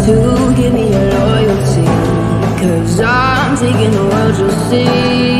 to give me your loyalty, 'cause I'm taking the world, you'll see.